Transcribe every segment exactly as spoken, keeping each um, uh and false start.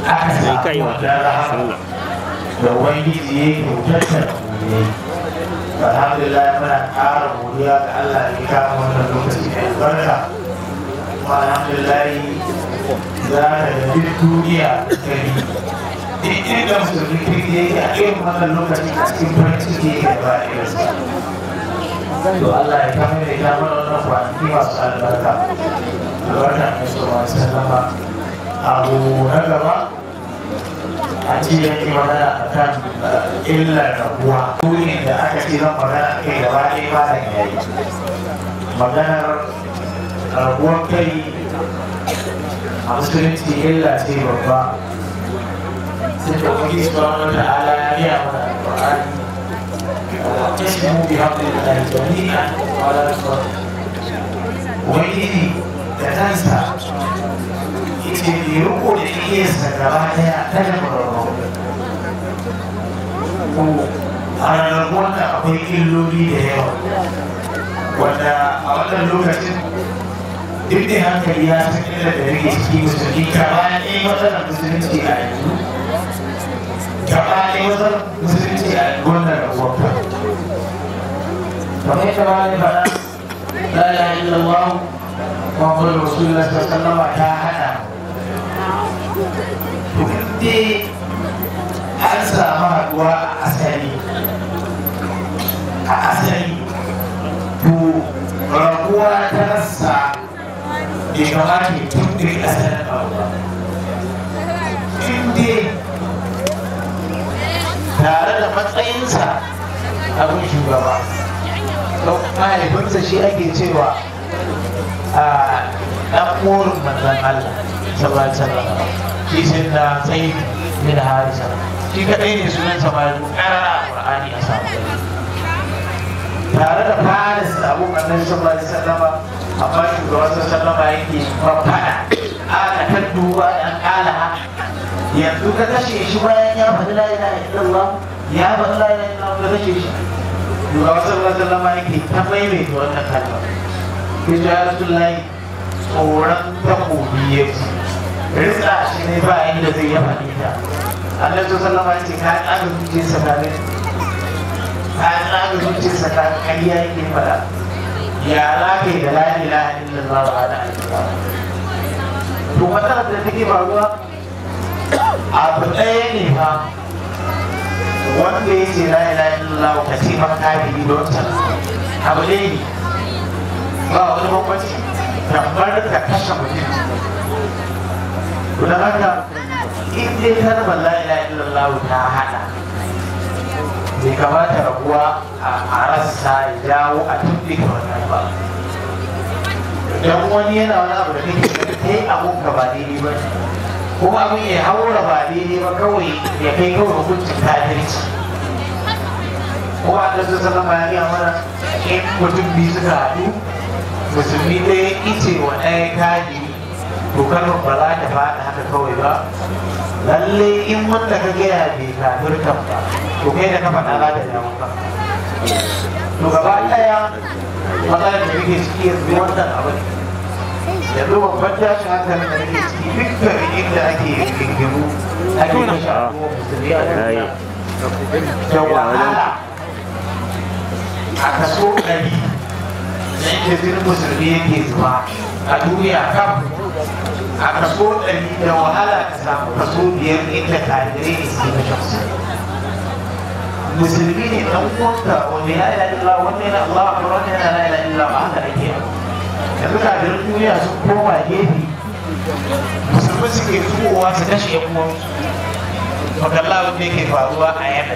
aka samu da rahama da ubangiji ya yi kyautar da ne. Alhamdulillah muna ƙara godiya ga Allah da ya kama wannan lokaci mai albarka. Kuma alhamdulillah za ka da duk duniya gari duk inda musulmi kirki yake a irin wannan lokaci a cikin farin ciki yake da ba irinsa. To Allah ya kama da ya kama wannan kwanaki masu albarka. Albarka mai tsoron sallama. Abu na gaba a ce yake magana a kan illar rabuwa. Duniya da aka ce zan magana kai gaba ɗaya ba da yayi. Maganar rabuwar kai a musulunci illa ce babba. Sai da kuma subhanahu wa ta'ala ya gaya mana Al-Qur'ani tasmu bi hablillahi jami'an wa la tafarraqu. Wani da kansa yace bi ruko da iyarsa gaba daya kada mu rabu. A rabuwar da akwai illoli da yawa wanda a wannan lokacin duk da hankali ya san illa da rage ciki musulmi gaba ɗaya matsalar musulunci a yanzu gaba ɗaya matsalar musulunci a wannan rabuwar ka kamar yadda ba ne faɗa la ilaha illallah muhammadu rasulullah sallallahu alaihi ta hada to dai an samu haɗuwa a asali a asali to rabuwa ta rasa bai kamata ya tunkiri asalin abu ba. Inda tare da matsayinsa abin shugaba, don mahaifinsa shi ake cewa a ɗan morin manzan Allah sallallahu alaihi wasallam shi sai na tsayi min harisa shi kaɗai ne sunan samari ƙarara a Qur'ani a samu tare da faris da abu annabi sallallahu alaihi wasallam amma shugaban sallama yake faɗa aka ta duba dan kalaha yanzu ka kashe shi bayan ya faɗi la ilaha illallah ya faɗi la ilaha illallah ka kashe shi shugaban sallallahu alaihi wasallam yake ta maimaita wannan kalma ki ya rasulullahi tsoron takobi ya ci rizqa shi ne ba inda zai ya faɗi ta annabi sallallahu alaihi wasallam yake ka ƙaga zuciyarsa ka gani ka ƙaga zuciyarsa ka ƙarya yake faɗa ya rage da la ilaha illallah wa ana alaihi to matsalar da take faruwa abu ɗaya ne fa wanda ya ce la ilaha illallah ka ce maka kafiri da wancan abu ɗaya ne ba wani bambanci tambar ka kashe mutum to da haka in dai kalmar la ilaha illallah ta hada bai kamata rabuwa a rassa ya jawo a tumbika wannan ba don wani yana wani abu da kake gani kai abun ka ba daidai ba kuma abin ya haura ba daidai ba kawai ya kai kawai hukuncin kafirci kuma a ɗansu salama ya gaya mana in mutum biyu suka haɗu musulmi ɗaya ice wa ɗaya kaji to kalmar ba za ta faɗa haka kawai ba lalle in wanda ka gaya bai kafirkan ba to kai da ka faɗa za ta dawo ka to gaba ɗaya matsalar da muke ciki yanzu wannan abu ne yanzu babban tashin hankalin da muke ciki dukkan inda ake gingimu ake kashe abubuwan musulmi a duniya da wahala a kaso ɗari na inda jinin musulmi yake zuba a duniya kam a kaso ɗari da wahala ka samu kaso biyar inda kafirai ne suke kashe musulmi musulmi ne dan uwanka wanda ya ila illa wanda yana Allah akbar wanda yana la ila illa ba haka ake yanzu kafirin duniya sun koma gefe musulmi suke tuwowa su kashe yan uwan makalla wanda yake faruwa a Yemen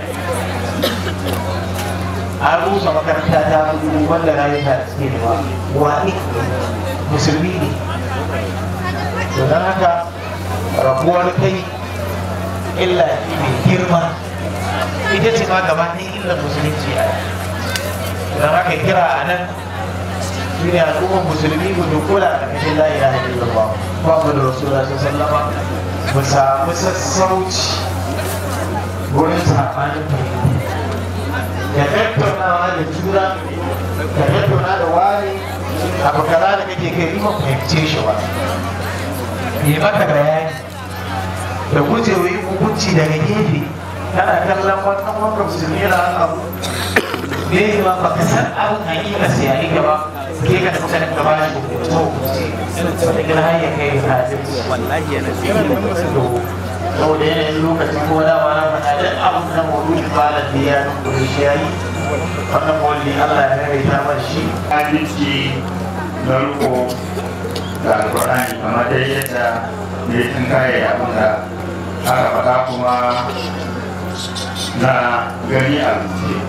an rusa makaranta ta gudu wanda rayuka da suke da wani musulmi ne to don haka rabuwar kai illa ne girma ita ce ma gaba ɗaya illar musulunci a don haka kira a nan shi ne al'ummar musulmi mu dukula a ƙarƙashin la ilaha illallah babu da rasulullah sallama mu samu sassauci wurin saɓanin fahimta ka tattaunawa da juna ka tattauna da wani abu kaza da kake kai ni ba fahimce shi ba yi maka bayani da guje wa yin hukunci daga gefe kana kallon wannan wanda musulmi yana abu ne ma ba ka san abin hakika sai ya rike ba ke ka tafi kanin gaba da hukunci hukunci wata gina har ya kai ka hadisi wallahi yana sau da yanayin lokaci ko da ma na faɗa duk abin da mawuyi ba da biya na kuri shi ya yi wannan mawuyi Allah ya rai ta bar shi hadisi na riko da alƙur'ani kamar dai yadda ne sun kare abin da aka faɗa kuma na gani a rubuce.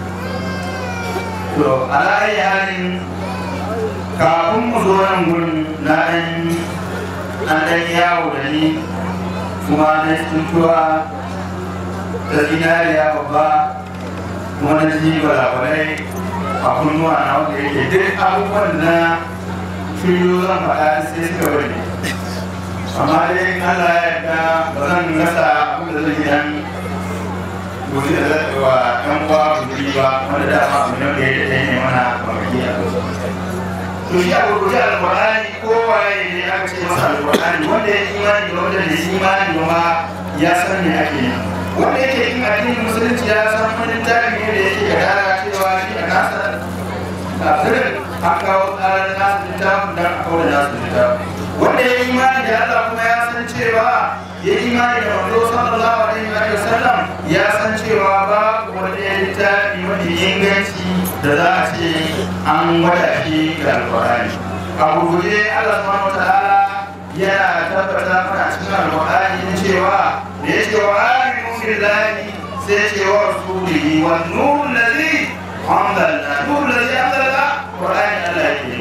To alayi halin kafin mu zo nan gurin na ɗan yawo da ni kuma na tuntuwa da zinariya babba kuma na ji balabalai a kunnuwa na wanda yake duk abubuwan na shiryo zan faɗa sai suka bari amma dai Allah ya yarda ba zan rasa abin da zai gidan gobe da zai wa ɗan uwa guduri ba wanda dama abu ne da ya ne mana mamaki a to shi a gurguje alƙur'ani kowaye ne aka ce masa alƙur'ani wanda ya imani da wanda bai imani ba ma ya san me ake yi wanda yake yin addinin musulunci ya san wani tarihi ne da yake gadara cewa shi a nasa kafirin an kawo tsarin nasu littafin don a kawo da nasu littafin wanda ya imani da Allah kuma ya san cewa ya imani da manzo sallallahu alaihi wa sallam ya san cewa babu wani littafi mafi inganci da za a ce an gwada shi da alƙur'ani a gurguje Allah subhanahu wa ta'ala yana tabbata mana cikin alƙur'ani cewa da ya ce wa aminu billahi sai ya ce wa rasulihi wa nurul ladhi anzalna nurul ladhi anzalna qur'ani Allah yake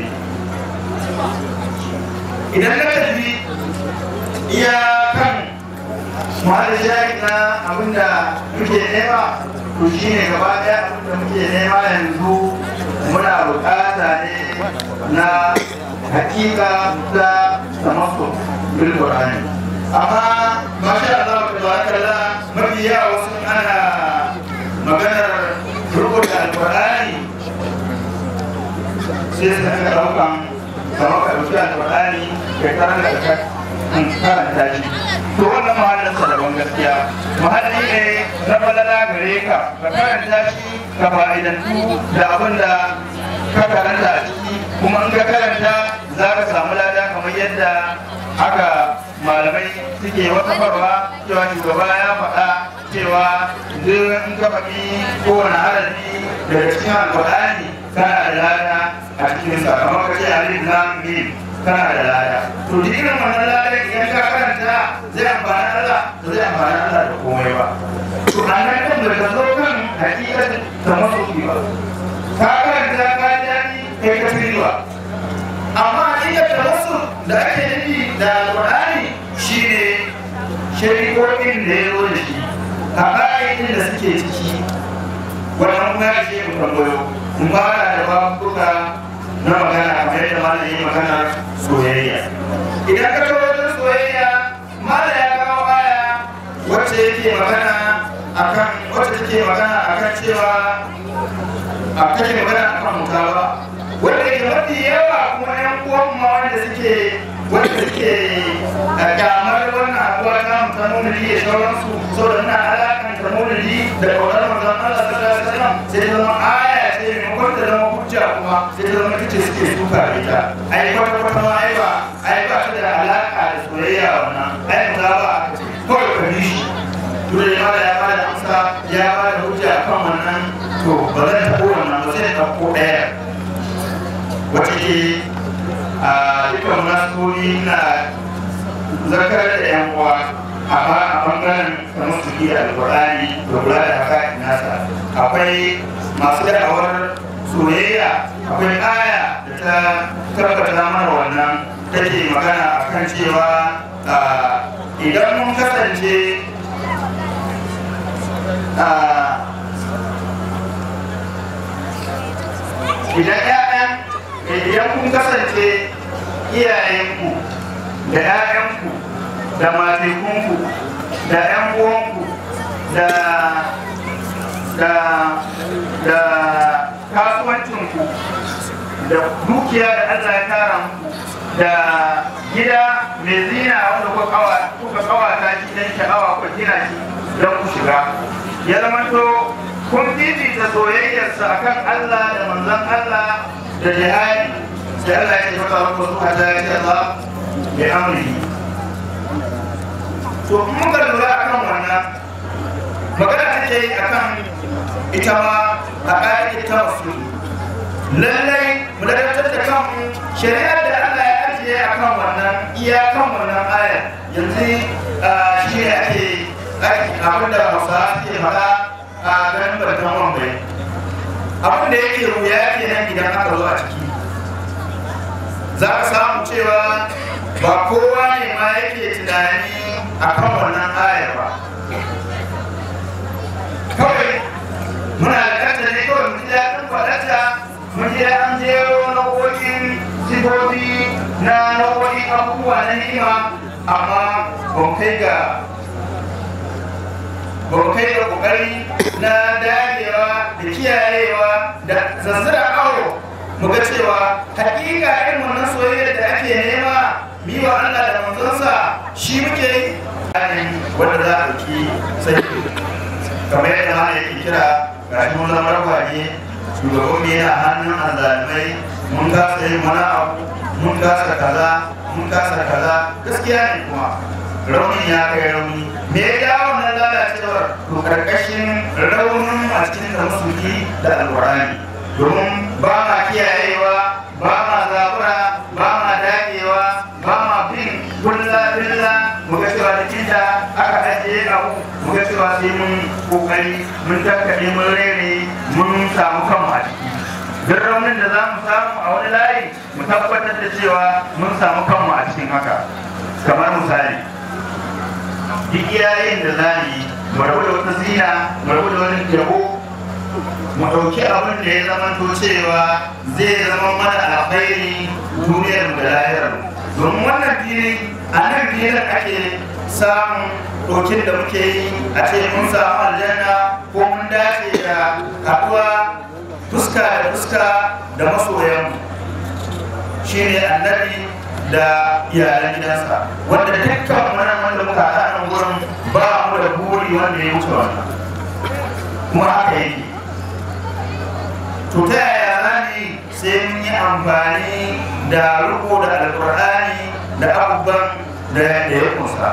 idan ka tafi iya kan mahallin shahid na abinda muke nema to shine gaba daya abinda muke nema yanzu muna bukata ne na hakika da tamassu bil qur'ani amma masha Allah tabarakallah mafi yawa sun ana maganar rubuta alqur'ani sai su ka daukan kamar ka rubuta alqur'ani ka karanta ka karanta shi to wannan mahallin sa daban gaskiya mahalli ne na balala gare ka ka karanta shi ka fa'idantu da abin da ka karanta a ciki kuma in ka karanta za ka samu lada kamar yadda haka malamai suke wata farwa cewa shugaba ya faɗa cewa duk in ka faɗi kowane harafi daga cikin alƙur'ani kana da lada a cikin sa kamar ka ce alif lam mim kana da lada to duk irin wannan lada idan ka karanta zai amfani Allah ba zai amfani Allah da komai ba to a nan kan da ka zo kan hakikatin tamassuki ba ka karanta ka dani kai ka firwa amma inda tawassul da ake nufi da alƙur'ani shine shari'o'in da ya zo da shi a ƙa'idin da suke ciki wannan kuma ya ce mu tambayo mun ba da babuka na magana kamar yadda malam yi magana soyayya idan ka kawo wajen soyayya malam ya kawo aya wacce yake magana akan wacce take magana akan cewa a take magana akan mutawa wanda ke mafi yawa kuma yan uwan ma wanda suke wanda suke damar wannan abuwa ta mutan maulidi da sauransu saboda ina alakan ta maulidi da kaunar manzon Allah sallallahu alaihi wasallam sai zama aya ce maimakon ta zama hujja kuma sai zama ita suke suka da ita ai kwata kwata ma ai ba ai ba ta da alaka da soyayya wannan ai mu ba aka ce kawai ka bi shi dole ma da ya ba da amsa ya ba da hujja kan wannan to ba zan taɓo wannan ba sai ta ko ɗaya wacce ke a dukkan nasuri na zakar da yan uwa a bangaren kamar su ke alkur'ani da kula da haka nasa akwai masu da'awar soyayya akwai aya da ta tabbata mana wannan take magana akan cewa idan mun kasance idan ya'yan idan kun kasance iyayenku da 'ya'yanku da matekunku da 'yan uwanku da da da kasuwancinku da dukiya da Allah ya tara muku da gida mai zina wanda kuka kawa kuka kawata shi dan sha'awa ko gina shi don ku shiga ya zama to kun fifita soyayyarsa akan Allah da manzon Allah da jihadi sai Allah ya ce maka rabbu hatta ya ce Allah bi amri to mun ga lura akan wannan magana take yi akan ita ma a ƙa'idar ta wasu lallai mu ladatar da kanmu shari'ar da Allah ya ajiye a kan wannan iyakan wannan aya yanzu shi ne ake abin da hausa ke faɗa a ganin barkan wambai abin da yake wuya ke nan idan aka zo a ciki za ka samu cewa ba kowa ne ma yake tunani a kan wannan ayar ba kawai muna da kanta ne kawai mu ji daɗin faɗarta mun ji an jero nau'o'in sifofi na nau'o'in abubuwa na ni'ima amma ba kai ga ba kai ga ƙoƙari na dagewa da kiyayewa da zazzara awo mu ga cewa haƙiƙa irin wannan soyayya da ake nema mi wa Allah da manzonsa shi muke yi wanda za a ɗauki sai kamar yadda ma yake kira ga shi mun zama ragwaje shugaban mu yana hannun azalimai mun kasa yin wani abu mun kasa kaza mun kasa kaza gaskiya ne kuma raunin ya kai rauni me ya dawo wannan lalacewar to karkashin raunin a cikin da musulki da alƙur'ani domin ba ma kiyayewa ba ma zabura ba ma dagewa ba ma bin kulla billa mu ga cewa da kinta aka ajiye abu mu ga cewa sai mun kokari mun takkaɗe mun rere mun samu kanmu a ciki duk raunin da za mu samu a wani layi mu tabbatar da cewa mun samu kanmu a cikin haka kamar misali duk yayin da za mu yi mu rabu da wata zina mu rabu da wani yabo mu ɗauki abin da ya zama to cewa zai zama mana alkhairi duniyar mu da lahirar mu domin wannan fili a nan filin ake samun ɗokin da muke yi a ce mun samu aljanna ko mun dace da haɗuwa fuska da fuska da masoyanmu shi ne annabi da iyalan gidansa wanda dukkan wannan wanda muka haɗa nan gurin ba mu da buri wanda ya wuce wannan kuma haka yake to ta yaya za ni sai mun yi amfani da riko da alƙur'ani da abubuwan da ya kusa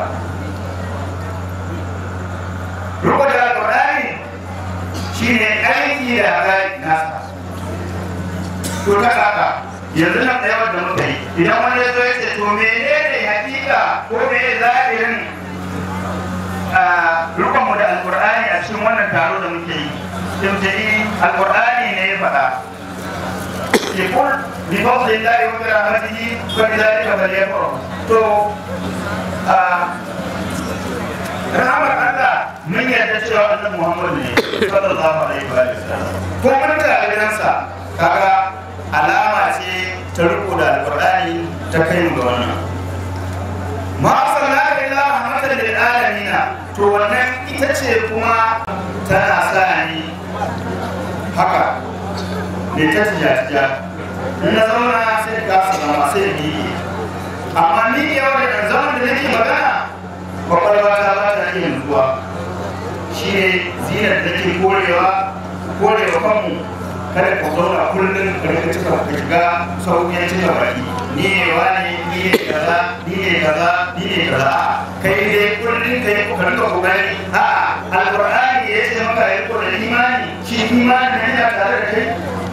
riko da alƙur'ani shi ne aiki da haƙaƙi nasa to ta kaka yanzu nan da yawan da muka yi idan wani ya zo ya ce to mene ne hakika ko me zahirin rukunmu da alƙur'ani a cikin wannan taro da muke yi sai alƙur'ani ne ya faɗa يقول بفضل الله وبرحمته فبذلك فليفرحوا تو رحمة الله من يدعي أن محمد صلى الله عليه وسلم ko mun ga gidansa kaga alama ce ta riko da alqur'ani ta kai mu ga wannan ma sallallahu ila rahmatan lil alamin to wannan ita ce kuma tana sa ni haka ne ta tijaja na zauna sai ka salama sai ni amma ni yau da zaman da nake magana kwakwalwa ta ba ta iya nutsuwa shi ne zinar da ke korewa korewa kanmu kada ka zauna kullum ka rika cika ka shiga sauƙin cika baki ni ne wani ni ne kaza ni ne kaza ni ne kaza kai dai kullum ka yi ka rika kokari a'a alqur'ani ya ce maka yi da imani shi imani ne ya tare da kai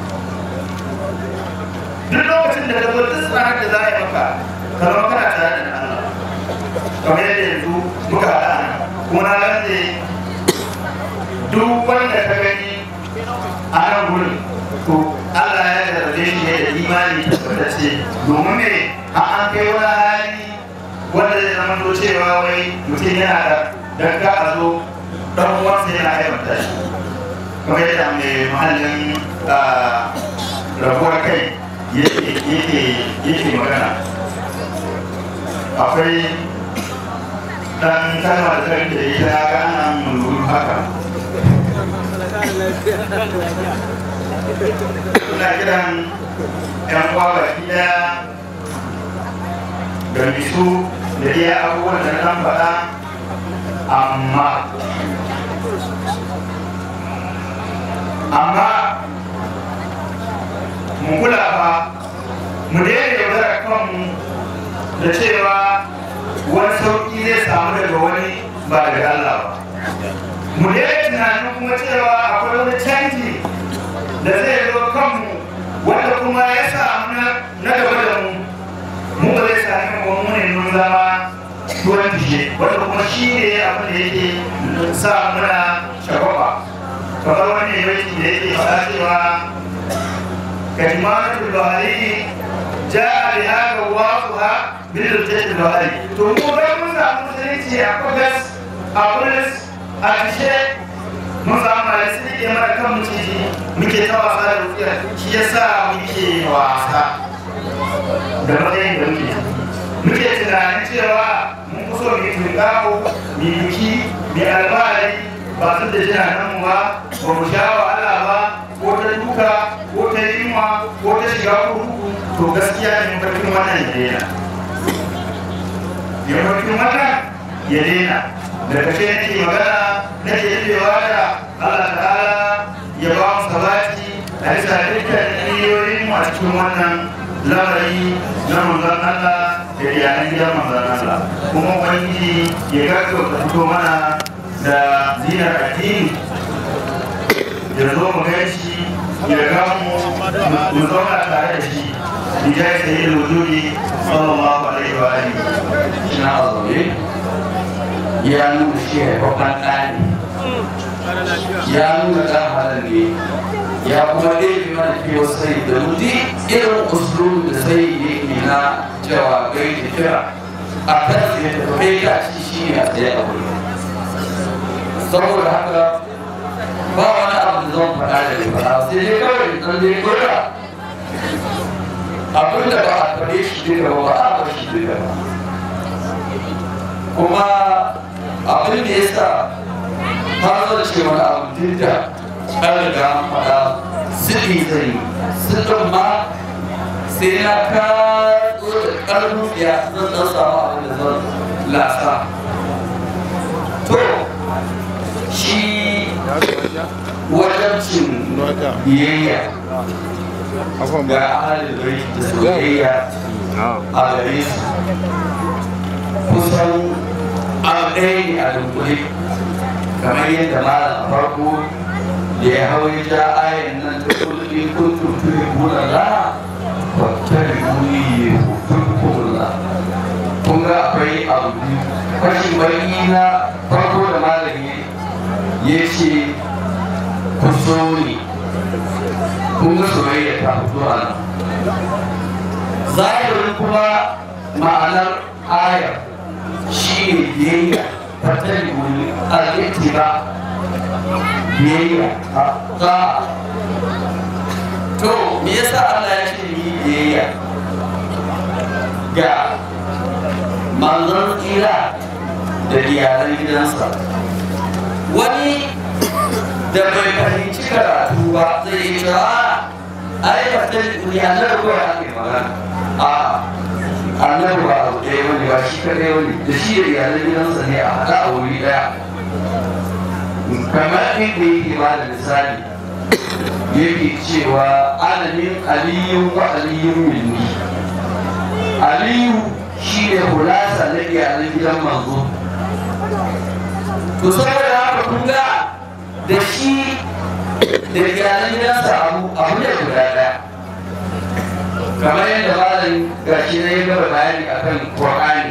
duk lokacin da ka zo duk tsarar da za a yi maka ka zama kana tare da Allah kamar yadda yanzu muka haɗa nan kuma na rantse duk wanda ka gani a nan gurin to Allah ya jarrabe shi ne da imani tabbatacce domin me an kai wani hali wanda zai zama to cewa wai mutum yana da dan ka a zo dan uwansa yana aibanta shi kamar yadda mai mahallin rabuwar kai yake magana akwai dan kalma da kan da ita ga nan mun haka ina kiran yan uwa baki daya ga su da iya abubuwan da na faɗa amma amma mu kula fa mu daina yaudara kanmu da cewa wani sauƙi zai samu daga wani ba daga Allah ba mu daina tunanin kuma cewa akwai wani canji da zai zo kanmu wanda kuma ya samu na gaba da mu mu ba zai sami mu mu ne mun zama tuwon tishe wanda kuma shi ne abin da yake sa muna shagwaba kamar wani yanki da yake faɗa cewa kalimatu bahari ja'a bi hada waquha bil jaddi bahari to mu ga mun samu musulunci a kogas a kulis a tishe mun samu mai sai ke mara kan mutunci muke ta wasa da rufiya shi yasa muke wasa da matsayin da muke muke tunanin cewa mun kuso mu yi tunkawo mu yi biki mu yi albari ba su da jina nan ba ba mu sha wahala ba ko ta duka ko ta yunwa ko ta shiga kurkuku to gaskiya ne mafarkin wannan ya daina ya mafarkin wannan ya daina da kashe nake magana nake cewa da Allah ta'ala ya ba mu sabati a bisa dukkan niyoyin mu a cikin wannan lamari na manzon Allah da iyalan gidan manzon Allah kuma ubangiji ya gaggauta fito mana da zinar addini ya zo mu gaishe ya gamu mu zauna tare da shi bijai sayyid al-wujudi sallallahu alaihi wa alihi na azabe ya nuna shi haifafan ɗani ya nuna ɗan halar ne ya kuma ɗaya mana ke wasu sai da mutu irin usulun da sai yake na cewa gai da kira a kan sai da kai ka ci shi ne a tsaye a wuri saboda haka ba wani abu da zan faɗa da ya faɗa sai dai kawai dan dai kura abin da ba a faɗe shi duka ba ba a bar shi duka ba kuma abin da ya sa har zan ce wani abu duk da an riga an faɗa siɗi zai siɗin ma sai na ka zo da ƙarfin ya zan ɗan samu abin da zan lasa to shi wajabcin biyayya ga ahalin rai da soyayya a gare su kusan an ɗaya ne a dunkule kamar yadda malam farko da ya hau ya ja ayin nan da kullum kuntum tuhibbuna Allah fattabi'uni yuhibbukum Allah kun ga akwai abu biyu fashin baki na farko da malami ya ce ku so ne kun ga soyayya ta fito a nan zahirin kuma ma'anar ayar shi ne biyayya fattabi'uni al-ittiba biyayya ta to me yasa Allah ya ce ni biyayya ga manzon tsira da iyalan gidansa wani da bai fahimci karatu ba zai yi cewa ai fattabi'uni annabi ko ya ke magana a annabi ba abu ɗaya wani ba shi kaɗai wani da shi da iyalan gidansa ne a haɗa a wuri ɗaya kamar inda yake ba da misali yake cewa alamin aliyun wa aliyun minni aliyu shi ne hulasa na iyalan gidan manzo to saboda haka kun ga da shi da iyalan gidansa abu abu ne guda ɗaya kamar yadda malam gashi na yi gaba bayani akan Qur'ani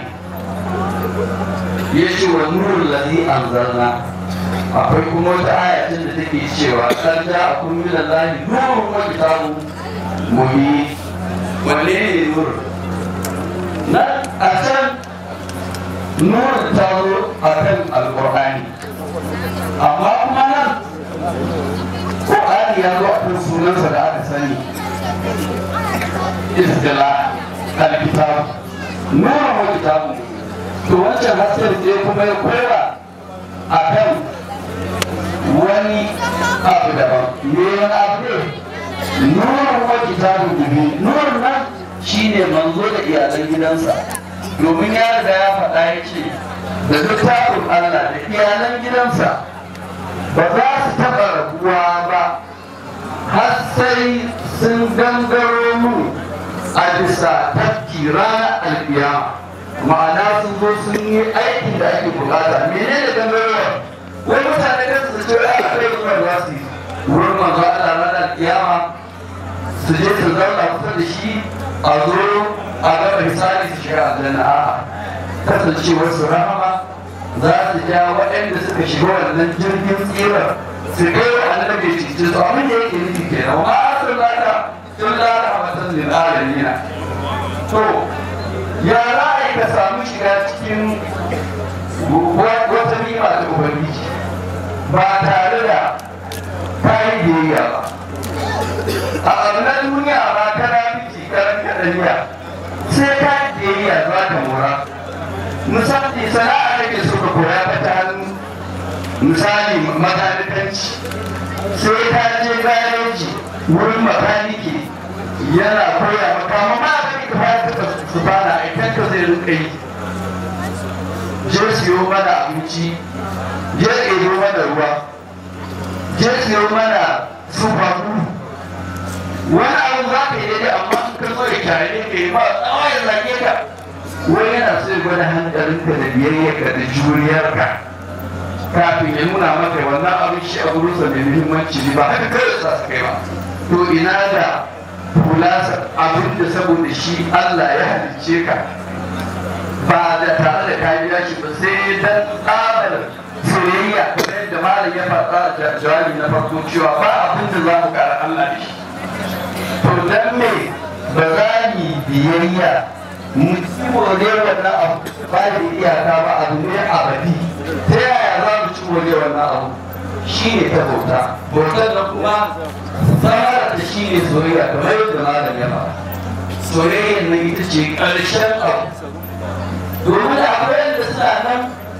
ya ce wa nurul ladhi anzalna akwai kuma wata ayatin da take cewa kan ja akun min Allahi nurun wa kitabun mubin wanne ne nur na a can nur ta zo akan alqur'ani amma kuma nan Qur'ani ya zo akan sunansa da aka sani istila alkitab nurun wa kitabun to wancan hasken sai kuma ya kora akan wani abu daban me wani abu ne nurin wa kitabun dubi nurin nan shine manzo da iyalan gidansa to domin ya riga ya faɗa ya ce da littafin Allah da iyalan gidansa ba za su taɓa rabuwa ba har sai sun gangaro mu a bisa tafki ranar alkiyama. Ma'ana sun zo sun yi aikin da ake bukata. Menene gangarowa? Wai mutane kan su ce a kai zuwa za su yi wurin manzo Allah ranar alkiyama su je su zauna kusa da shi a zo a gaba misali su shiga aljanna. A'a, kasancewar su rahama za su ja waɗanda suka shiga wannan jirgin tsirar su kai wa annabi ya cikin su. Abin da yake nufi kenan ma sun laka sun laka a matsayin lil alamina. To ya za a yi ka samu shiga cikin wata nima da ubangiji ba tare da kayan biyayya ba? A abin duniya ba kana miji karan kaɗaniya sai kayan biyayya za ka mora. Misali sana'a da ke so ka koya ta ta hannu, misali makanikanci, sai ka je gareji wurin makaniki yana koya maka amma ba ka fara ta su fara aikan ka zai rinka yi. Je siyo mana abinci, je ɗebo mana ruwa, je siyo mana sufafu. Wani abu za ka yi daidai amma in ka zo ya kyare ka yi ba tsawon ya zage ka. Wani yana so ya gwada hankalinka da biyayyarka da juriyarka kafin ya nuna maka wannan abin shi a gurinsa mai muhimmanci ne ba haka kawai za su kai ba. To ina da kulasa abin da saboda shi Allah ya halicce ka ba da tare da kariya shi ba sai dan tsabar soyayya kamar yadda malam ya faɗa a jawabi na farko cewa ba abin da za mu ƙara Allah da shi. To dan me ba za mu biyayya mu ci moriyar wannan abu ba da iyaka ba abu ne abadi? Ta yaya za mu ci moriyar wannan abu? Shi ne ta bauta. Bautar na kuma samar da shi ne soyayya kamar yadda malam ya faɗa. Soyayyar nan ita ce ƙarshen abu. Domin da akwai yadda suna nan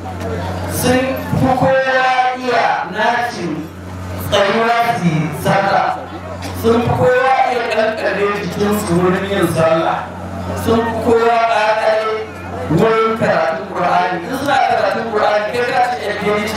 sun fi kowa iya nacin tsayuwa su yi sallah, sun fi kowa iya ƙanƙare jikinsu wurin yin sallah, sun fi kowa ƙaƙare wurin karatun Ƙur'ani. Duk suna karatun Ƙur'ani kai ka ce ability,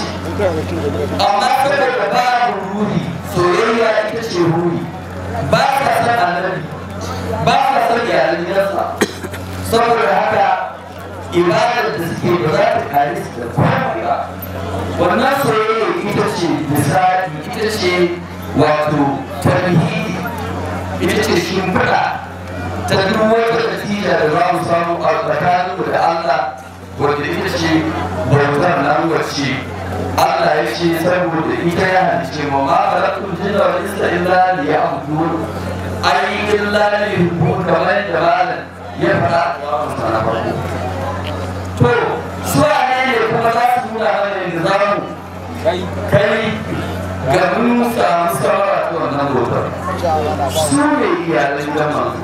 amma kada da babu ruhi, soyayya ita ce ruhi. Ba ka san annabi, ba ka san iyalan gidansa, saboda haka ibadar da suke ba za ta kare su da komai ba. Wannan soyayya ita ce misali, ita ce wato tarihi, ita ce shimfiɗa ta duk wata natija da za mu samu a tsakaninmu da Allah, wanda ita ce bautar nan wacce Allah ya ce saboda ita ya halice mu ma khalaqtul jinna wal insa illa liya'budun, ai illa liyuhibbun kamar da malam ya faɗa a wannan na farko. To su ne ne kuma za su nuna mana yadda za mu kai ga mun samu shawara ta wannan bautar. Su ne iyalan gidan manzo.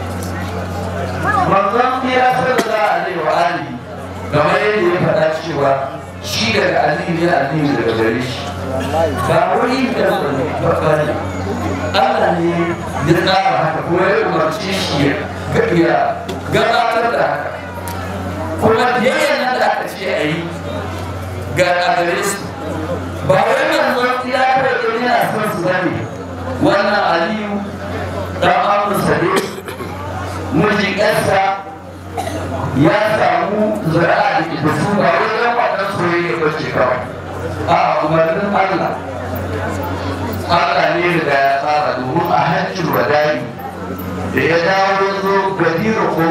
Manzon ya sallallahu alaihi wa alihi kamar yadda ya faɗa cewa shi daga aliyu ne aliyu daga gare shi ba wani da ba ne. Allah ne ya tsara haka kuma ya umarce shi ya gabatar da haka, kuma biyayyan nan da aka ce a yi ga gare su ba wai manzon ya kawai yana son su bane. Wannan aliyu dan amursa ne mijin ƴarsa ya samu zuri'a da su ba wai dan wannan soyayya ba ce kawai, a umarnin Allah. Allah ne da ya tsara domin a hajjin wadani da ya dawo zo gadirukun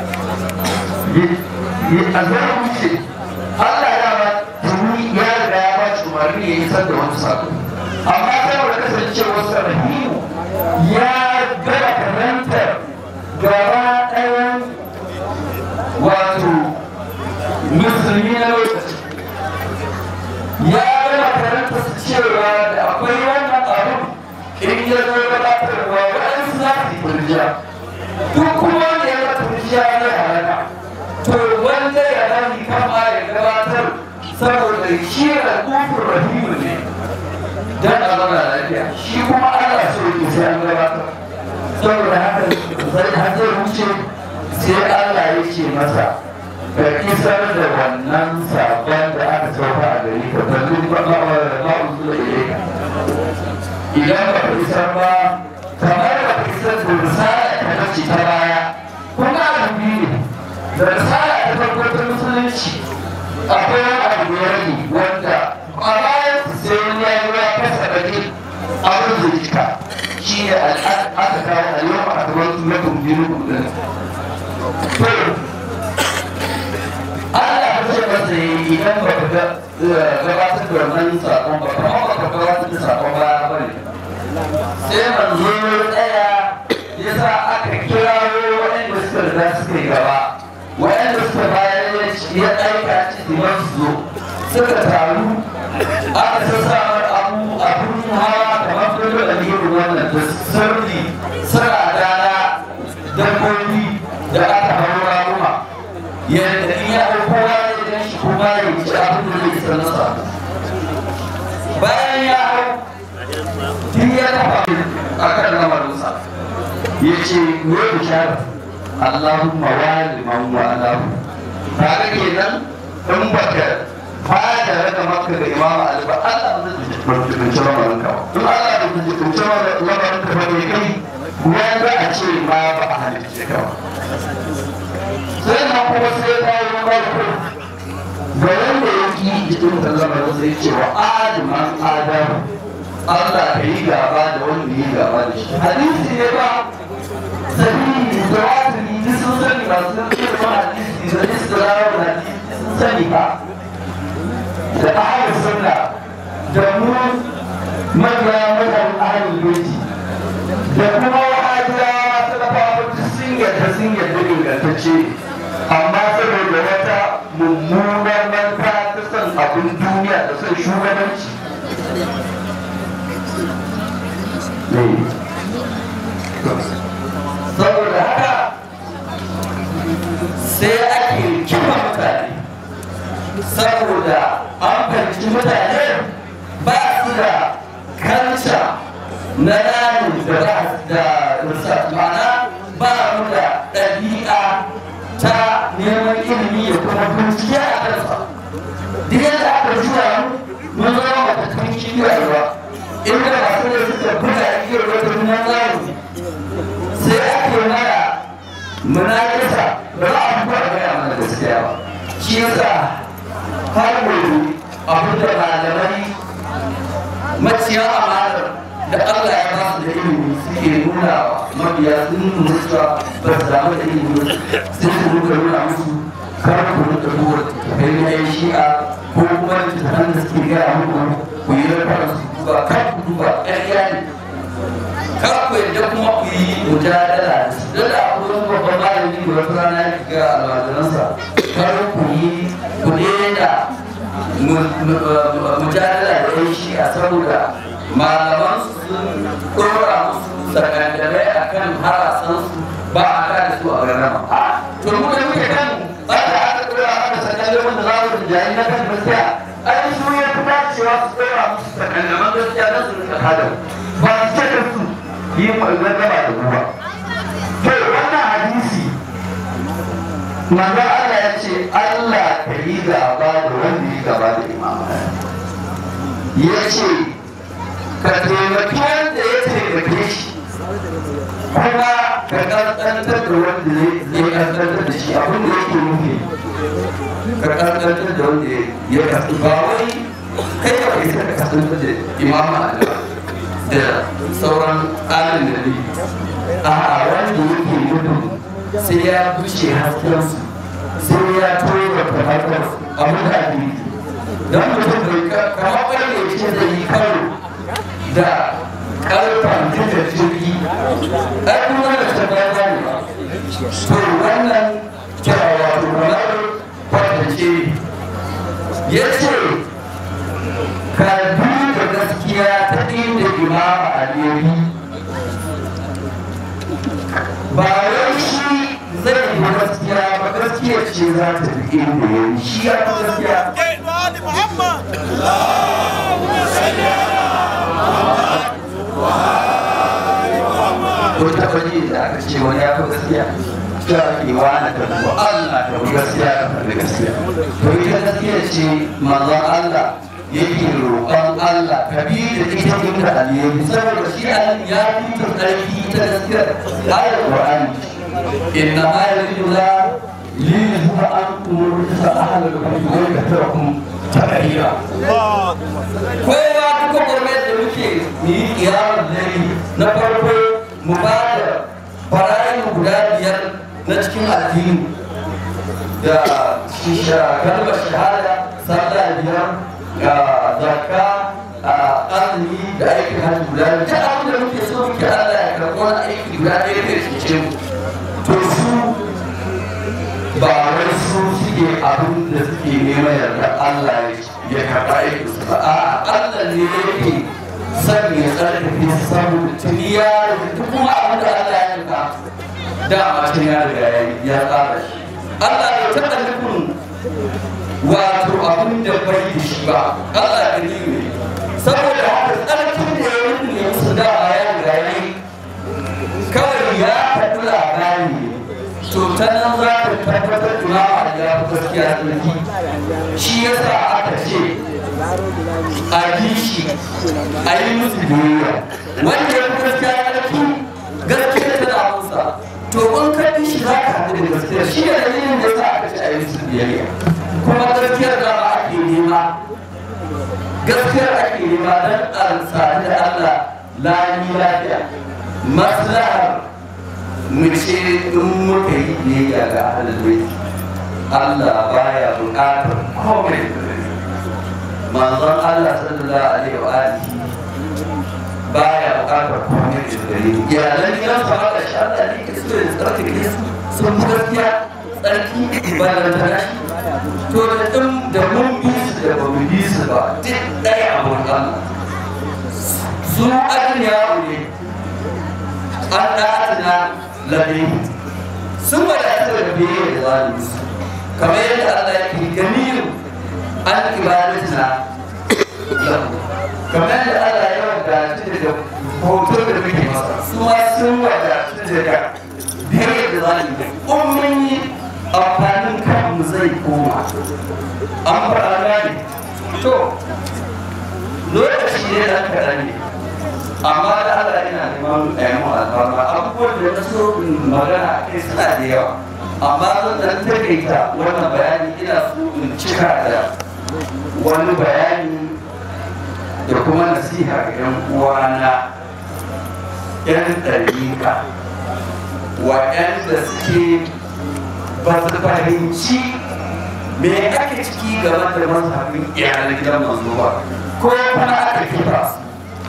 a zara wuce Allah ya ba tuni ya riga ya ba ci umarni ya isar da wani sako, amma saboda kasancewar sa rahimu ya gaba karantar gaba ɗayan wato musulmi na lokaci, ya gaba karanta su cewa da akwai wannan abu in ya zo gabatarwa waɗansu za su yi kurjiya, duk kuma wanda ya mata kurjiya ne a rana. To wanda ya rami kama ya gabatar saboda shi al'ufur rahimu ne don a zama lafiya, shi kuma ana so yake sai an gabatar. Saboda haka sai har zai wuce sai Allah ya ce masa ka isar da wannan sabon da aka sauka a gari ka tallin ba'un zuwa ile ka idan ba ka isar ba kamar ba ka isar da risala ta kace ta baya kuma abu biyu ne da risala ta farko ta musulunci akwai wani abu ya rage wanda a bayan sai wani ya yi ya kasa baki abin da jika shi ne aka kawo a yau a gaban su na kumbiru kudin Allah ya ce masa yi idan ba ka gabatar da wannan sakon ba kuma ba ka gabatar da sakon ba ba ne sai manzo ya tsaya ya sa aka kirawo waɗanda suka riga suka yi gaba waɗanda suka bayar ya aika cikin su suka taru aka sassamar abu abun hawa kamar dole da yi wannan da sarri sara dana dabbobi da aka haura kuma yadda in ya hau kowa ya gan shi kuma ya ci abin da zai isa nasa bayan ya hau tun ya tafa a kan lamarinsa ya ce ne bishara Allahumma wa liman wa alahu kaga kenan in baka fada raka maka da imama Ali ba Allah zai tuntunce lamarin ka in Allah da tuntunce lamarin ka ba ne kai wanda a ce ma ba a halitta ka sai na kuma sai ta yi farko ga wanda ya ki jikin da lamarin sai ce wa adaman adamu Allah ka yi gaba da wanda ya yi gaba da shi hadisi ne ba sahihi da wasili duk sun sani ba sun kirma hadisi da istirarar hadisi sun sani ba da ahalin sunna da mu mabiya mazan ahalin baiti da kuma wahabiyawa talafawa duk sun yadda sun yadda ingantacce amma saboda wata mummunar manta ta son abin duniya da son shugabanci saboda haka sai ake kifa mutane saboda an fahimci mutane ba su da kanta na rani da ba da rusa ma'ana ba mu da ɗabi'a ta neman ilimi da kuma bincike a kansa duk yadda aka juya mu mun zama matakan kiyayewa inda masu da suka buga igiyar wata nuna zamani sai ake mana munakasa ba za a buga gaya mana gaskiya ba shi yasa har gobe abin da malamai maciya amanar da Allah ya ba su da ilimi suke nuna wa mabiya sun nuna cewa ba su samu da ilimi sai su nuka nuna musu kar ku nuka duwa kai na yan shi'a ko kuma littattafan da suke gaya muku ku yi rafara su duba kar ku duba ƙarya ne kar ku yadda kuma ku yi mujadala da su don da akwai babban malami da wata rana ya ga almajiransa kar ku yi ku daina mujadala da yan shi'a saboda malaman sun ɗora musu sakandare a kan harasansu ba a kada su a garama to mu da muke kan tsada aka ɗora aka sakandare wanda za su jayi na kan gaskiya ai su ya fi dacewa su ɗora musu sakandaman gaskiya don su rika kada ba su ce da su yi gargama da ruwa to wannan hadisi manzo Allah ya ce Allah ka yi gaba da wanda yi gaba da imama ya ce ka taimaki wanda ya taimake shi kuma ka ƙasƙantar da wanda ya ƙasƙantar da shi abin da yake nufi ka ƙasƙantar da wanda ya ƙasƙantar ba wai kai ba kai ka ƙasƙantar da imama da sauran alin da ne a wanda yake nufin sai ya bushe haskensu sai ya tura da harkar abin da ake yi don mutum bai kamar wanda ya ce zai yi karo da ƙarfan da jirgi ai kuma da ta gaba ne ba to wannan kyawawa to kamar kwatance ya ce ka bi da gaskiya ta inda imama aliyu ba wai shi zai yi gaskiya ba gaskiya ce za ta fi inda ya yi shi ya fi gaskiya ko ta faɗi da aka ce wani ya fi gaskiya cewa ke wani ka zuwa Allah ta bi gaskiya ka faɗi gaskiya to ita gaskiya ce manzon Allah yake roƙon Allah ka bi da ita inda aliyu saboda shi Allah ya fi ta tsarki ita gaskiya ayar Qur'ani inna ma yuridu la liyuzhiba ankum rijsa ahlal bayti wa yaghfirakum taghira kowa duka gurbe da muke yi kiyamar dare na farko mu ba da fara'in guda biyar na cikin addini da kalmar shahada sallah biyar ga zakka a azumi da aikin hajji guda biyar ta abin da muke so muke Allah ya karɓi wani aiki guda ɗaya da shi mu to su ba wai su suke abin da suke neman yarda Allah ya karɓa aikin su ba a'a Allah ne yake son ya tsarkake saboda tuniya da duk kuma abin da Allah ya nuka dama tun ya riga ya tsara shi Allah ya taɓa nufin wato abin da bai da shi ba Allah da ni ne saboda haka tsarkin da ya nufin ya musu dama ya riga ya yi kawai ya faɗi labari to ta nan za ta tabbatar da ma a ya fi gaskiya tsarki shi yasa aka ce a bi shi a yi musu biyayya wanda ya fi gaskiya tsarki gaskiya ta da musa to in ka bi shi za ka haɗu da gaskiya shi ne dalilin da yasa aka ce a yi musu biyayya kuma gaskiyar da ba ake nema gaskiyar ake nema don a sadu da Allah lami lafiya maslahar mu ce in muka yi biyayya ga ahlul Allah baya buƙatar komai manzon Allah sallallahu alaihi wa alihi baya buƙatar komai da gare mu iyalan gidan sa ba da shahada ne ke so da tsarki ne sun fi gaskiya tsarki ba da tana shi to da ɗin da mun bi su da ba mu bi su ba duk ɗaya abun Allah su ajin yawo ne an ɗaɗina lalle sun wadata da biye da zalimi kamar yadda Allah ya ke ganiyu an ibadatina lahu kamar yadda Allah ya wadata daga hoton da muke masa su ma sun wadata daga biye da zalimi ummin yi amfanin kanmu zai koma an fara gane to lokaci ne dan kaɗan ne amma da Allah ina neman ɗayan alfarma abubuwan da na so magana kai suna da yawa amma zan dan takaita wannan bayani ina so in cika da wani bayani da kuma nasiha ga yan uwana yan ɗariƙa waɗanda suke ba su fahimci me ake ciki game da mazhabin iyalan gidan manzo ba ko kuma aka kifa su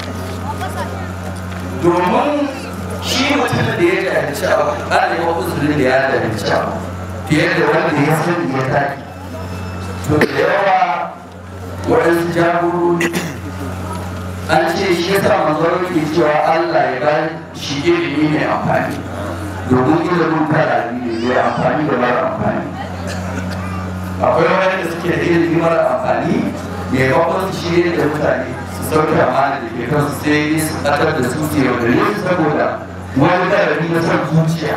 domin shi mutum da ya jahilci abu ana yi wa uzurin da ya jahilci abu fiye da wanda ya sani ya taki to da yawa waɗansu jagorori an ce shi ya sa manzon ke cewa Allah ya ba shi ilimi mai amfani domin ilimin kala ne mai amfani da mara amfani akwai wani da suke da ilimi mara amfani mai bakon shi da mutane sauke amana da ke kansu sai su ƙasar da su ke wadare su saboda wani ƙarfi na son zuciya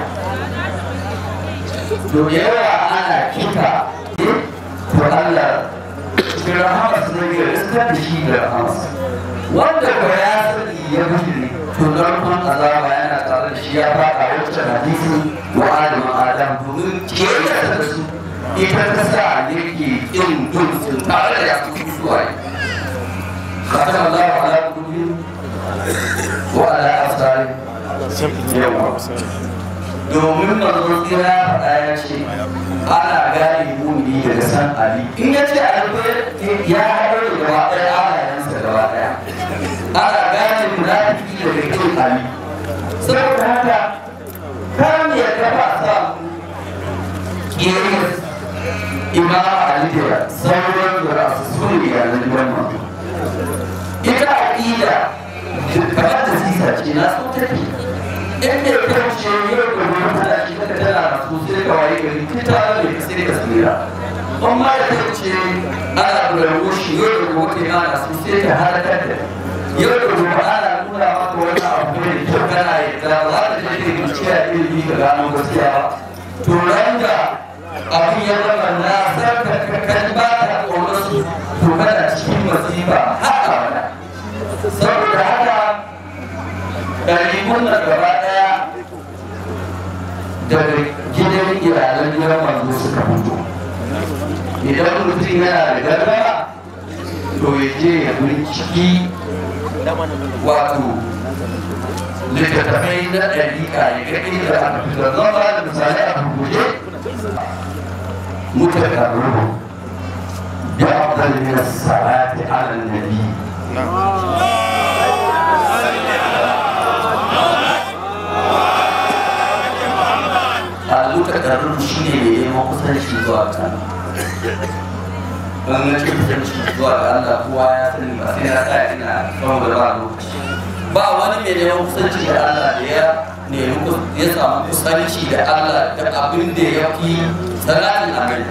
to yawa ana kika to Allah cikin rahamas na yi riskar da shi da rahamas wanda ba ya sani ya gudu to narkon azaba yana tare da shi ya faɗa wancan hadisi wa adamu adam domin ke da su ita ta sa yake ƙin yin sun tare da ya fi suwa ختم الله على قلوبهم وعلى أبصارهم يوم domin manzon kira faɗa ya ce ana gane mumini daga san Ali in ya ce Ali ya haɗar da gaba ɗaya alayensa gaba ɗaya ana gane munafiki daga kin Ali saboda haka kan ya kafa sa kiyaye imam Ali da sauran da su ne ga nan wannan ita aƙida kamar da sisa ce na so take in ne kauce yau da gobe tana shi daga tana rasu sai ka waye gari kita ne sai ka tsira amma da kauce ana gudanar shi yau da gobe na rasu sai ka halakar da yau da gobe ana nuna maka wani abu ne kyau kana yi da za ka je ka bincike a ilimi ka gano gaskiya ba to ran da abin ya zama na sarka kan ba ta ƙaunar su to kana cikin masifa haka wada saboda haka ɗarikun na gaba ɗaya daga gidan iyalan gidan manzo suka fito idan mutum yana da gardama to ya je ya binciki wato littattafai na ɗarika ya ga inda aka fitar zan ba da misali a rubuce mutakarru da afdalin salati ala nabi al-mutakarru shine mai neman kusanci zuwa ga Allah na ce kusanci zuwa ga Allah kowa ya sani ba sai na sa ina tsawon da ba lokaci ba wani mai neman kusanci da Allah da ya nemi ya samu kusanci da Allah da abin da ya fi salatin amin.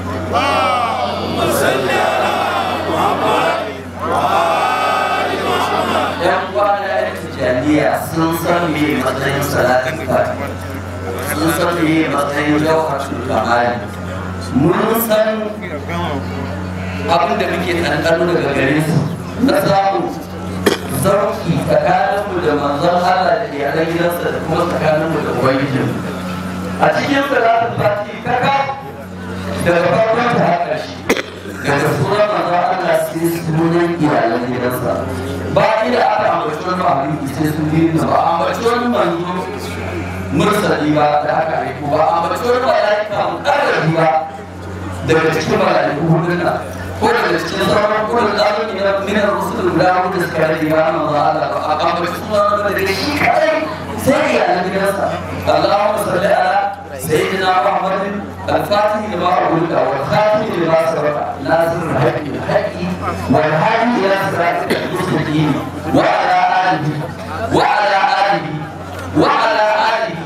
‘Yan kwana ‘yan tijjaniya sun san me matsayin salatin fati, sun san me matsayin jawhatul kamali. Mun san abin da muke ɗanɗano daga gare su na samu sauki tsakaninmu da manzon Allah da iyalan gidansa da kuma tsakaninmu da ubangijin a cikin salatul fati kaka daga farkon ta haka shi daga sunan manzon Allah sai sunan iyalan gidansa ba ida aka ambaci wani mahaluki sai sun biyu ba ambaci wani manzo mursali ba da aka aiko ba ambaci wani mala'ika mukarrabi ba daga cikin mala'iku hudun nan ko daga cikin sauran kudin tsarin ne minar rusul guda hudu suka rage ba na maza Allah ba a kamar suna da daga shi kadai sai ya na gidansa Allahumma salli ala sayyidina Muhammadin al-fatih lima ulqa wal khatim lima sabaqa nasir al-haqqi al-haqqi wal hadi ila siratil mustaqim wa ala alihi wa ala alihi wa ala alihi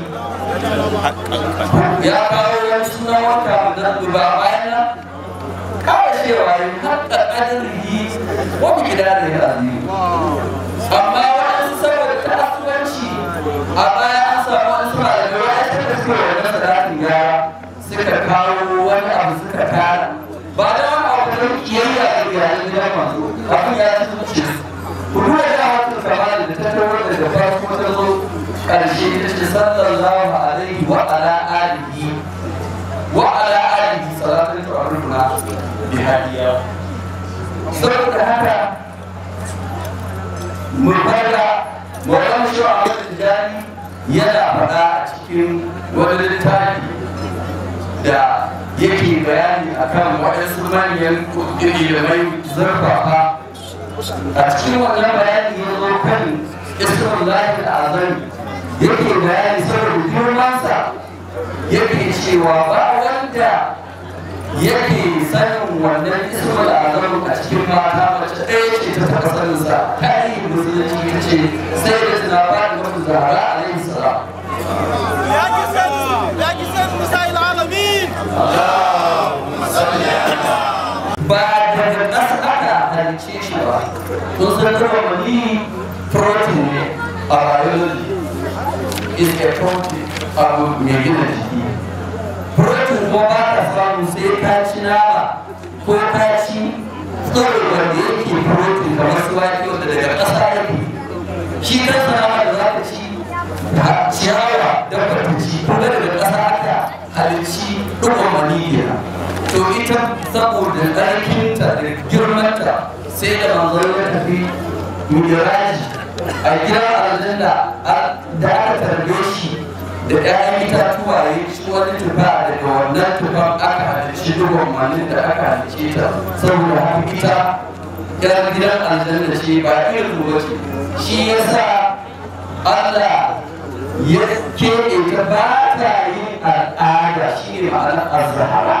ya kawo wani suna wata da ba bayan kawai cewa yin haƙa ƙadari wani gida da ya razi amma waɗansu saboda kasuwanci a baya an samu wani suna da gaba ya ce da suka wani sadatin yara suka kawo wani abu suka kara ba da wani abu da kiyayya da iyalan gidan masu abin ya ci zuci ku duba da wata kamar da ta tawo daga farko ta zo ƙarshe ta ce sallallahu alaihi wa ala alihi wa ala alihi salatu ta'arrufuna bihadiya saboda haka mubada wannan shi a jani yana faɗa a cikin wani littafi da yake bayani akan waɗansu manyan ilimai zurfafa a cikin wannan bayani ya zo kan ismar lahi azami yake bayani saboda girmansa yake cewa ba wanda yake sanin wannan ismul azam a cikin mata mace ɗaya ce ta taɓa sanin sa tarihin musulunci ta ce sai da tana fara mutu zahra alaihi salam ya ki san ya ki san misal alamin Allahumma salli ala ba daga ƙasa aka halice shi ba kun san cewa mani protein ne a biology is a protein abu mai gina jiki protein ko ba ka samu sai ka ci nama ko ka ci tsoro wanda yake protein kamar su wake wanda daga ƙasa yake shi kansa nama da za ka ci ciyawa da ta ci kuma daga ƙasa aka halicci ɗugon maniyya to ita saboda ƙarfinta da girmanta sai da manzon ya tafi miraji a gidan aljanna da aka tarbe shi da ƴaƴan itatuwa ya ci wani tufa daga wannan tufan aka halicci dubban manin da aka halicce ta saboda haka ita ƴar gidan aljanna ce ba irin ruwa ce shi yasa Allah ya keɓe ta ba ta yin al'ada shi ne ma'anar azhara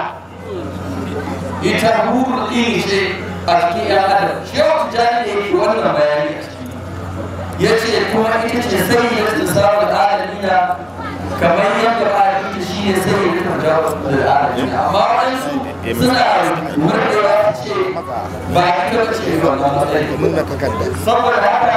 ita hurul ɗin ce a cikin ƴan adam shi yau tijani da yake wannan bayani a ciki ya ce kuma ita ce sai ya tsara al'adamina kamar yadda ba a yi shi ne sai ya rika jawo da al'adamina amma waɗansu suna murɗewa su ce ba a kira ce wannan matsayi saboda haka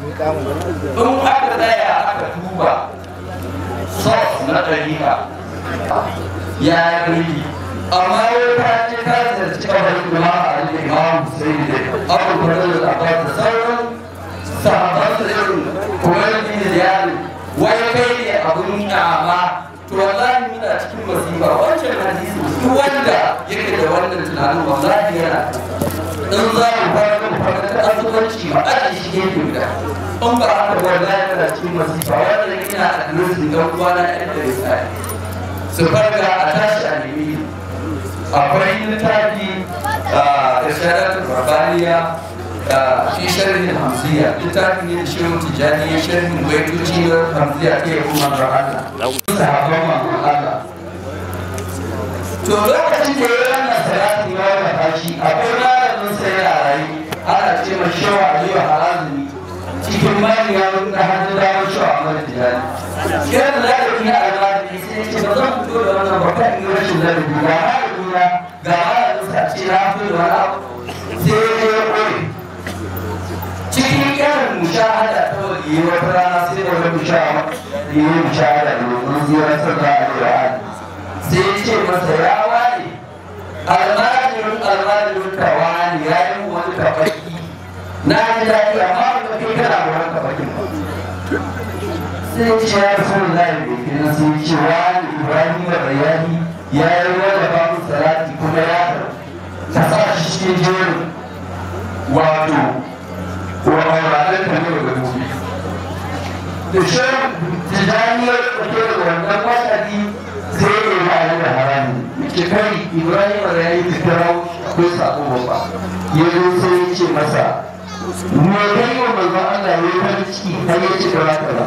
in aka tsaya aka duba sos na ɗarika ya gani amma wai ta ce ta zarci kawai kuma a da imam sai da abu kwanar da abuwa da sauran sahabar da irin kuma da yari wai kai ne abun kyama to wallahi muna cikin masifa wancan hadisi duk wanda yake da wannan tunanin wallahi yana in za mu fara da fara da azubanci ba a shi gefe guda in ba haka wallahi yana cikin masifa wanda yana adresin dan uwana ɗan da ya su farga a tashi a nemi akwai littafi a irshadatul rabbaniya shi sharhin hamziya littafi ne da shehu tijjani ya sharhin baitoci na hamziya ke kuma ga Allah sahabban manzon Allah to lokacin da ya wannan salati ya wata shi akwai malamin sai a rayu ana ce ma shehu Aliyu Harazimi cikin manyan na hannun damar shehu Ahmad Tijjani yana da ladabi na almajiri sai ce ba zan fito da wannan ba kan yi rashin ladabi ga malamina ga malamin sa ce na fito da wani abu sai ya koyi cikin irin mushahada ta wani wata rana sai da wani mushahada yi mushahada da wani ziyartar da a da sai ya ce masa ya wani almajirin almajirin ka wani ya yi wani kafaki na ji daɗi amma ba kai kana da wani kafakin ba sai ya ce ya fi wani zai da ke nan sai ya ce wani ibrahim da bayani ya yi wani babu salati kuma ya ta sa shi cikin jerin wato wa'auranen ta ne da gobe da shan tijaniyar ɗauke da wannan masadi sai ya yi ma'ana da harami ke kai ibrahim da ya yi fitarau akwai sabo babba ya zo sai ya ce masa me kai wa manzon Allah ya yi farin ciki har ya ce kaza kaza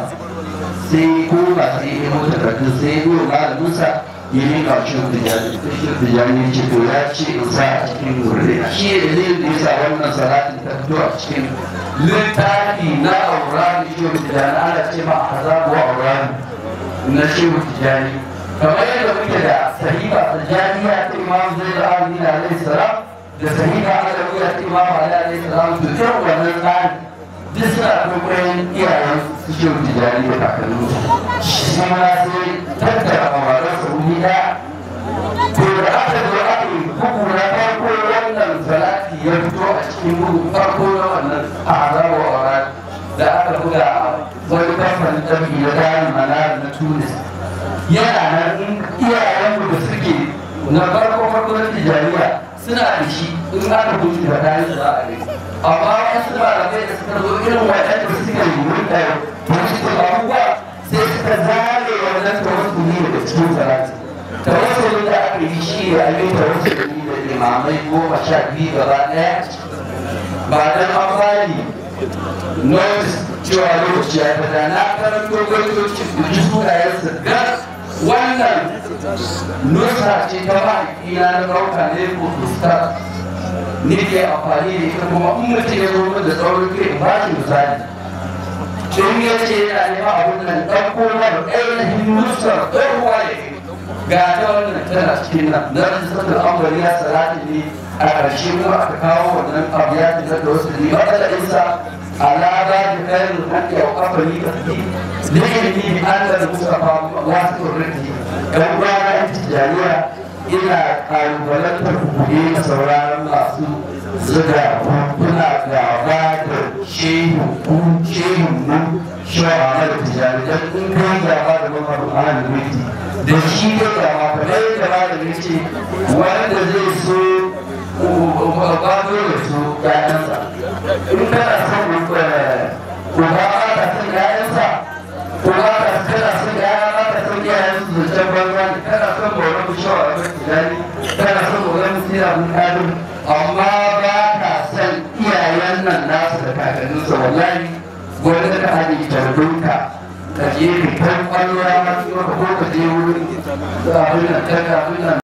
sai ko ba sai ya mutu takardun sai ya yi malaminsa ya yi ƙarshen tijani ya ce to ya ce in sa a cikin wurare shi ne dalilin da ya sa wannan salatin ta fito a cikin littafi na aurani shehu tijani ana ce ma a hazabu aurani na shehu tijani kamar yadda muke da sahiba tijaniya ta imam zai da amina alaihi salam da sahiba alawiya ta imam alaihi salam to kan wannan tsari duk suna kwaikwayon iyayen su shehu tijani da kakanninsu shi ma sai tattara mamararsa wuri ɗaya to da aka zo aka yi bugu na farko wannan salati ya fito a cikin bugu farko na wannan a azabu a da aka buga wani kamfanin ɗauki na gani manar na tunis yana nan iyayenmu da suke na farko farko na tijaniya suna da shi in aka buɗe da kayan za a yi amma wasu malamai da suka zo irin waɗanda suka yi wurin ɗaya wasu abubuwa sai suka zale wannan tawassuli daga cikin salati tawassuli da aka yi shi ne a yi tawassuli da limamai goma sha biyu gaba ɗaya ba dan an bani notice cewa lokaci ya fada na karanto gaitoci guji sunayensu gar wannan nusa ce ta mahaifina na ɗauka ne ko fuska ne ke amfani da ita kuma in mutum ya zo da tsaurin kai ba shi misali in ya ce yana neman abin nan ɗan koma da ainihin nusar ɗauwa ya yi ga ta wannan tana cikin nan na rajistar da ambaliya salatin ne a ƙarshe kuma aka kawo wannan abu ya fi da wasu ne matsala isa ala ba da kayan haƙƙi a kafari ka fi zikin ne an da mustafa wasu rikki ɗan rana ita tijaniya ina ƙalubalantar kuɗi na sauraron masu zuga kuna gaba da shehu ku shehu mu shawa da tijani don in kai gaba da mamaru ana da miti da shi ya gaba kamar yadda ba da miti wanda zai so kwado da su ƴaƴansa in kana son uba ba ka son ƴaƴansa uba ka kana son ƴaƴa ba ka son ƴaƴansu da can banza ne kana son bauran mu shawa da tijani kana son bauran mu sira mun kado amma ba ka san iyayen nan nasu da kakanninsa wallahi gwada ka haɗe tarbinka ka je ka kan ƙwallo ya masu ko ka je wurin abin nan kan abin nan